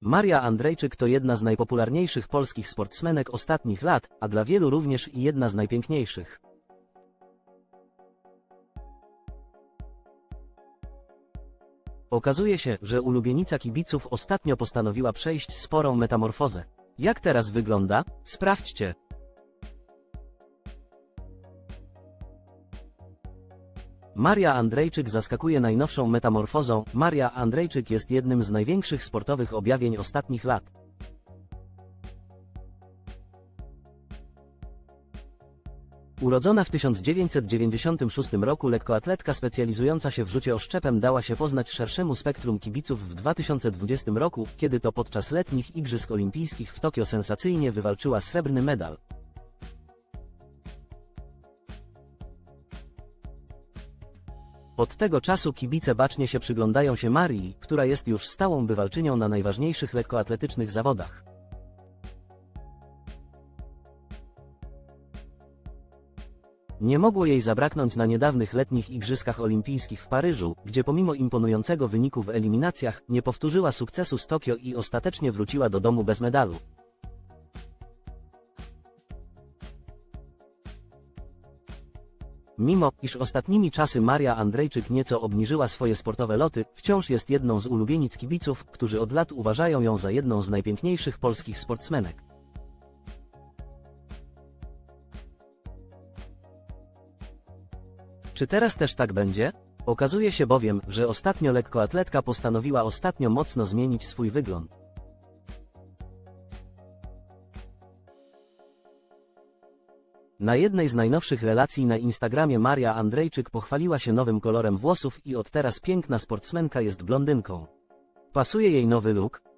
Maria Andrejczyk to jedna z najpopularniejszych polskich sportsmenek ostatnich lat, a dla wielu również i jedna z najpiękniejszych. Okazuje się, że ulubienica kibiców ostatnio postanowiła przejść sporą metamorfozę. Jak teraz wygląda? Sprawdźcie. Maria Andrejczyk zaskakuje najnowszą metamorfozą. Maria Andrejczyk jest jednym z największych sportowych objawień ostatnich lat. Urodzona w 1996 roku lekkoatletka specjalizująca się w rzucie oszczepem dała się poznać szerszemu spektrum kibiców w 2020 roku, kiedy to podczas letnich Igrzysk Olimpijskich w Tokio sensacyjnie wywalczyła srebrny medal. Od tego czasu kibice bacznie się przyglądają się Marii, która jest już stałą bywalczynią na najważniejszych lekkoatletycznych zawodach. Nie mogło jej zabraknąć na niedawnych letnich Igrzyskach Olimpijskich w Paryżu, gdzie pomimo imponującego wyniku w eliminacjach, nie powtórzyła sukcesu z Tokio i ostatecznie wróciła do domu bez medalu. Mimo, iż ostatnimi czasy Maria Andrejczyk nieco obniżyła swoje sportowe loty, wciąż jest jedną z ulubienic kibiców, którzy od lat uważają ją za jedną z najpiękniejszych polskich sportsmenek. Czy teraz też tak będzie? Okazuje się bowiem, że ostatnio lekkoatletka postanowiła mocno zmienić swój wygląd. Na jednej z najnowszych relacji na Instagramie Maria Andrejczyk pochwaliła się nowym kolorem włosów i od teraz piękna sportsmenka jest blondynką. Pasuje jej nowy look?